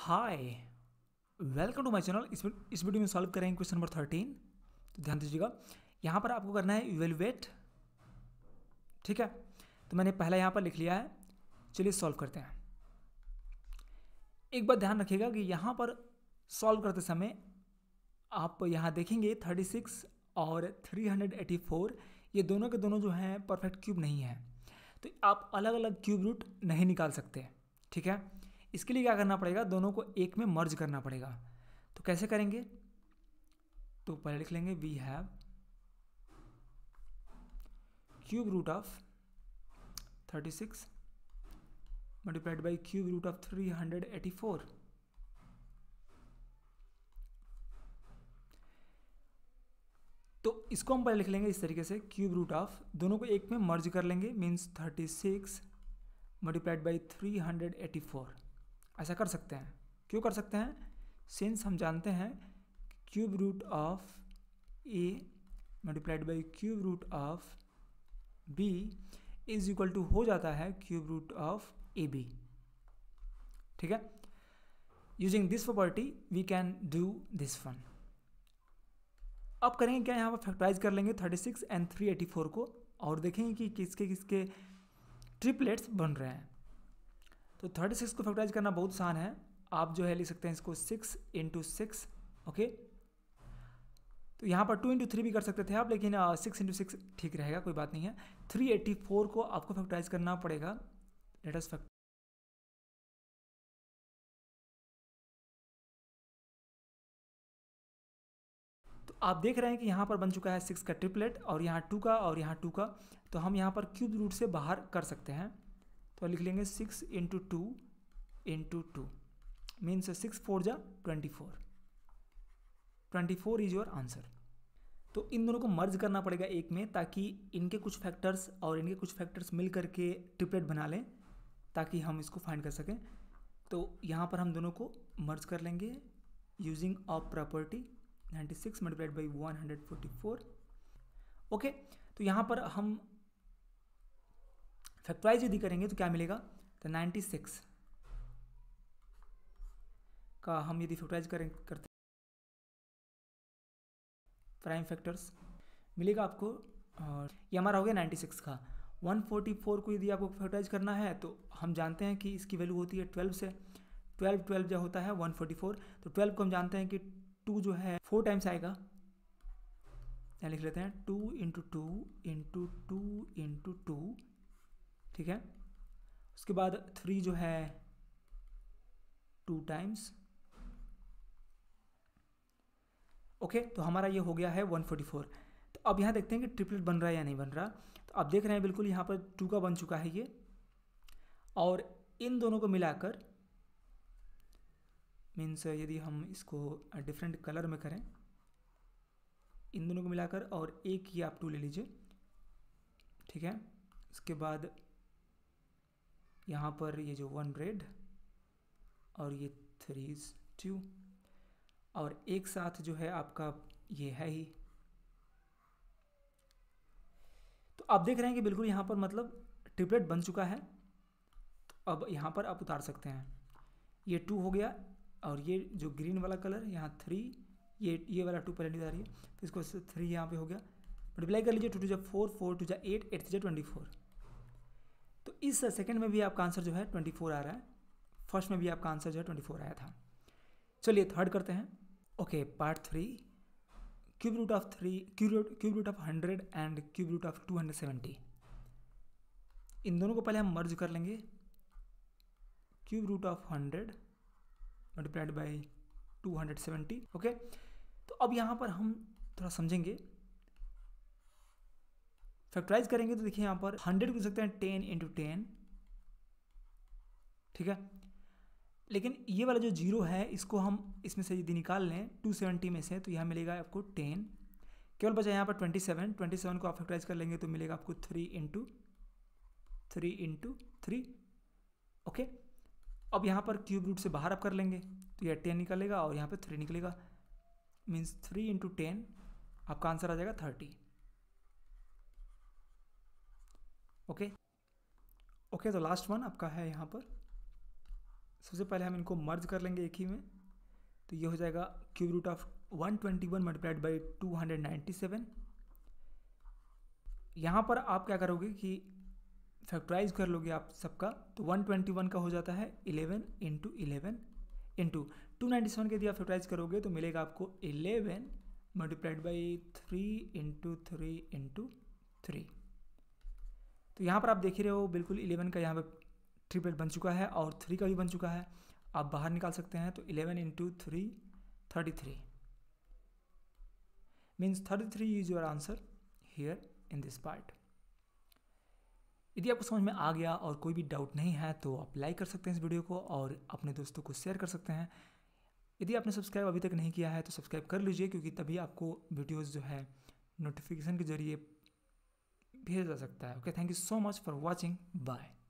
Hi, welcome to my channel. इस video में solve करेंगे क्वेश्चन नंबर 13। तो ध्यान दीजिएगा, यहाँ पर आपको करना है इवेलुएट। ठीक है, तो मैंने पहला यहाँ पर लिख लिया है। चलिए सॉल्व करते हैं। एक बात ध्यान रखिएगा कि यहाँ पर सॉल्व करते समय आप यहाँ देखेंगे 36 और 384 ये दोनों के दोनों जो हैं परफेक्ट क्यूब नहीं है, तो आप अलग अलग क्यूब रूट नहीं निकाल सकते। ठीक है, इसके लिए क्या करना पड़ेगा, दोनों को एक में मर्ज करना पड़ेगा। तो कैसे करेंगे, तो पहले लिख लेंगे we have cube root of 36 multiplied by cube root of 384। तो इसको हम पहले लिख लेंगे इस तरीके से, क्यूब रूट ऑफ, दोनों को एक में मर्ज कर लेंगे, मीन्स 36 मल्टीप्लाइड बाई 384। ऐसा कर सकते हैं। क्यों कर सकते हैं, सिंस हम जानते हैं cube root of A multiplied by cube root of B is equal to हो जाता है cube root of A B. ठीक है, using this property we can do this one. अब करेंगे क्या, यहाँ पर फैक्टराइज कर लेंगे 36 एंड 384 को और देखेंगे कि किसके किसके ट्रिपलेट्स बन रहे हैं। तो 36 को फैक्टराइज करना बहुत आसान है। आप जो है लिख सकते हैं इसको 6 इंटू 6। ओके, तो यहाँ पर 2 इंटू 3 भी कर सकते थे आप, लेकिन 6 इंटू 6 ठीक रहेगा, कोई बात नहीं है। 384 को आपको फैक्टराइज करना पड़ेगा। लेट अस फैक्ट, तो आप देख रहे हैं कि यहाँ पर बन चुका है 6 का ट्रिपलेट और यहाँ 2 का और यहाँ 2 का। तो हम यहाँ पर क्यूब रूट से बाहर कर सकते हैं। तो लिख लेंगे 6 इंटू 2 इंटू 2 मीन्स 6 4 जा 24 इज योर आंसर। तो इन दोनों को मर्ज करना पड़ेगा एक में, ताकि इनके कुछ फैक्टर्स और इनके कुछ फैक्टर्स मिल करके ट्रिपलेट बना लें, ताकि हम इसको फाइंड कर सकें। तो यहाँ पर हम दोनों को मर्ज कर लेंगे using a property 96 multiplied by 144। Okay, तो यहाँ पर हम फैक्टराइज यदि करेंगे तो क्या मिलेगा, तो 96 का हम यदि फैक्टराइज करते प्राइम फैक्टर्स मिलेगा आपको, और ये हमारा हो गया 96 का। 144 को यदि आपको फैक्टराइज करना है तो हम जानते हैं कि इसकी वैल्यू होती है 12 से। 12 जो होता है 144, तो 12 को हम जानते हैं कि 2 जो है 4 टाइम्स आएगा। यहाँ लिख लेते हैं 2 इंटू 2 इंटू 2 इंटू 2। ठीक है, उसके बाद 3 जो है 2 टाइम्स। ओके, तो हमारा ये हो गया है 144। तो अब यहाँ देखते हैं कि ट्रिपलेट बन रहा है या नहीं बन रहा। तो आप देख रहे हैं बिल्कुल यहाँ पर 2 का बन चुका है ये, और इन दोनों को मिलाकर मीन्स यदि हम इसको डिफरेंट कलर में करें, इन दोनों को मिलाकर, और एक ही आप 2 ले लीजिए। ठीक है, उसके बाद यहाँ पर ये जो 1 रेड और ये 3 2, और एक साथ जो है आपका ये है ही। तो आप देख रहे हैं कि बिल्कुल यहाँ पर मतलब ट्रिपलेट बन चुका है। तो अब यहाँ पर आप उतार सकते हैं। ये 2 हो गया, और ये जो ग्रीन वाला कलर यहाँ 3, ये वाला 2 पहले उतारिए, तो इसको 3 यहाँ पे हो गया। मल्टीप्लाई कर लीजिए, 2 2 जा 4, 4 2 जा 8, 8 3 जा 24। तो इस सेकंड में भी आपका आंसर जो है 24 आ रहा है। फर्स्ट में भी आपका आंसर जो है 24 आया था। चलिए थर्ड करते हैं। Okay, part 3, cube root of 100 and cube root of 270। इन दोनों को पहले हम मर्ज कर लेंगे। Cube root of 100 multiplied by 270। Okay, तो अब यहाँ पर हम थोड़ा समझेंगे। फैक्टराइज करेंगे तो देखिए यहाँ पर 100 को लिख सकते हैं 10 इंटू 10। ठीक है, लेकिन ये वाला जो 0 है इसको हम इसमें से यदि निकाल लें 270 में से, तो यहाँ मिलेगा आपको 10। केवल बचा यहाँ पर 27 को आप फैक्टराइज कर लेंगे तो मिलेगा आपको 3 इंटू 3। ओके, अब यहाँ पर क्यूब रूट से बाहर आप कर लेंगे तो यह 10 निकलेगा और यहाँ पे 3 निकलेगा, मीन्स 3 इंटू 10 आपका आंसर आ जाएगा 30। ओके, तो लास्ट वन आपका है यहाँ पर सबसे पहले हम इनको मर्ज कर लेंगे एक ही में, तो ये हो जाएगा cube root of 121 multiplied by 297। यहाँ पर आप क्या करोगे कि फैक्टराइज कर लोगे आप सबका, तो 121 का हो जाता है 11 इंटू 11 इंटू 297 के यदि आप फैक्टराइज करोगे तो मिलेगा आपको 11 मल्टीप्लाइड बाई 3 इंटू 3 इंटू 3। तो यहाँ पर आप देख ही रहे हो बिल्कुल 11 का यहाँ पर ट्रिपलेट बन चुका है और 3 का भी बन चुका है। आप बाहर निकाल सकते हैं, तो 11 into 3 33 means 33 is your answer here in this part. यदि आपको समझ में आ गया और कोई भी डाउट नहीं है तो आप लाइक कर सकते हैं इस वीडियो को और अपने दोस्तों को शेयर कर सकते हैं। यदि आपने सब्सक्राइब अभी तक नहीं किया है तो सब्सक्राइब कर लीजिए, क्योंकि तभी आपको वीडियोस जो है नोटिफिकेशन के जरिए भेजा जा सकता है। Okay, thank you so much for watching, bye.